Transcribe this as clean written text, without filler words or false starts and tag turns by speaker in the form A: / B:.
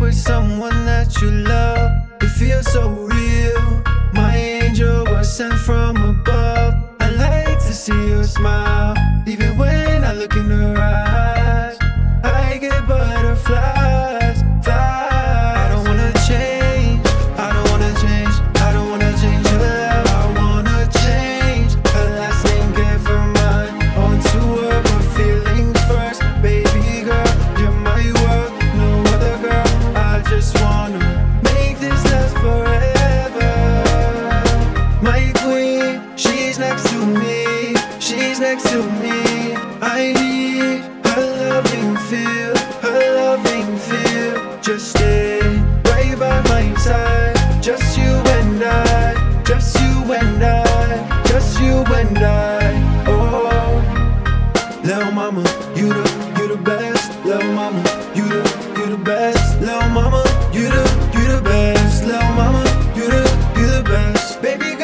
A: with someone that you love, it feels so real. My angel was sent from above. I like to see her smile, even when I look in her eyes. I get butterflies, flies. I don't wanna change, I don't wanna change, I don't wanna change her love. I wanna change her last name, give her mine. On to her, my feelings first. Baby girl, you're my world, no other girl. I just wanna make this last forever. My queen, she's next to me, she's next to me. I need her loving feel, her loving feel. Just stay right by my side, just you and I, just you and I, just you and I. Oh, little mama, you the best. Little mama, you the best. Little mama, you the best. Little mama, you the best. Baby